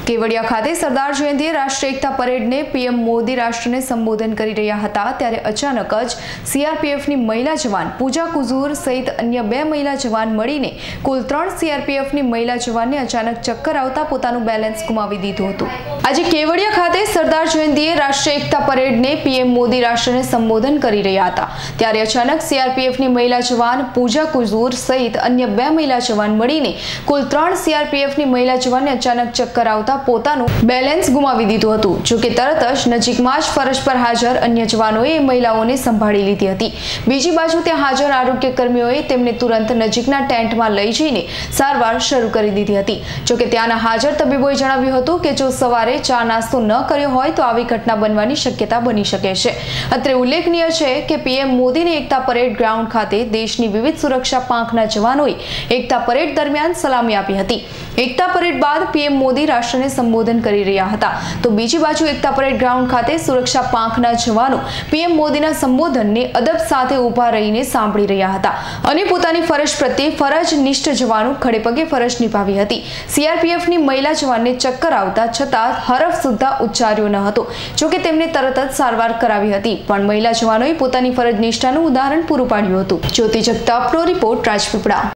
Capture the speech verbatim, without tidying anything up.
કેવડિયા ખાતે સરદાર જયંતિએ રાષ્ટ્રીય એકતા પરેડને પીએમ મોદી રાષ્ટ્રને સંબોધન કરી રહ્યા હતા ત્યારે અચાનક જ સીઆરપીએફની મહિલા જવાન પૂજા કુઝુર સહિત અન્ય બે મહિલા જવાન મળીને કુલ ત્રણ સીઆરપીએફની મહિલા જવાનને અચાનક ચક્કર આવતા પોતાનું બેલેન્સ ગુમાવી દીધું હતું। આજે કેવડિયા ખાતે સરદાર જયંતિએ રાષ્ટ્રીય એકતા પરેડને પીએમ મોદી રાષ્ટ્રને સંબોધન કરી રહ્યા હતા ત્યારે અચાનક સીઆરપીએફની મહિલા જવાન પૂજા કુઝુર સહિત અન્ય બે મહિલા જવાન મળીને કુલ ત્રણ સીઆરપીએફની મહિલા જવાનને અચાનક ચક્કર આવતા પોતાનું બેલેન્સ ગુમાવી દીધું હતું। જો કે તરત જ નજીકમાં જ ફરજ પર હાજર અન્ય જવાનોએ એ મહિલાઓને સંભાળી લીધી હતી। બીજી બાજુ ત્યાં હાજર આરોગ્ય કર્મીઓએ તેમને તુરંત નજીકના ટેન્ટમાં લઈ જઈને સારવાર શરૂ કરી દીધી હતી। જો કે ત્યાંના હાજર તબીબોએ જણાવ્યું હતું કે જો સવારે ચા નાસ્તો ન કર્યો હોય તો આવી ઘટના બનવાની શક્યતા બની શકે છે। અત્રે ઉલ્લેખનીય છે કે પીએમ મોદીને એકતા પરેડ ગ્રાઉન્ડ ખાતે દેશની વિવિધ સુરક્ષા પાંખના જવાનોએ એકતા પરેડ દરમિયાન સલામી આપી હતી। એકતા પરેડ બાદ પીએમ મોદી રાષ્ટ્રને સંબોધન કરી રહ્યા હતા તો બીજી બાજુ એકતા પરેડ ગ્રાઉન્ડ ખાતે સુરક્ષા પાંખના જવાનો પીએમ મોદીના સંબોધનને અદબ સાથે ઊભા રહીને સાંભળી રહ્યા હતા અને પોતાની ફરજ પ્રત્યે ફરજ નિષ્ઠ જવાનો ખડેપગે ફરજ નિભાવી હતી। સીઆરપીએફની મહિલા જવાનને ચક્કર આવતા છતાં હરફ સુદ્ધા ઉચ્ચાર્યો ન હતો। જો કે તેમને તરત જ સારવાર કરાવી હતી પણ મહિલા જવાનોએ પોતાની ફરજ નિષ્ઠાનું ઉદાહરણ પૂરું પાડ્યું હતું। જ્યોતિ જગતાપનો રિપોર્ટ રાજપીપળા।